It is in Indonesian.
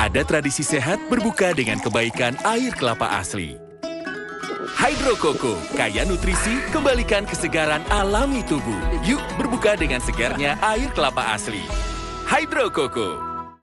Ada tradisi sehat berbuka dengan kebaikan air kelapa asli. Hydro Coco, kaya nutrisi, kembalikan kesegaran alami tubuh. Yuk berbuka dengan segarnya air kelapa asli. Hydro Coco.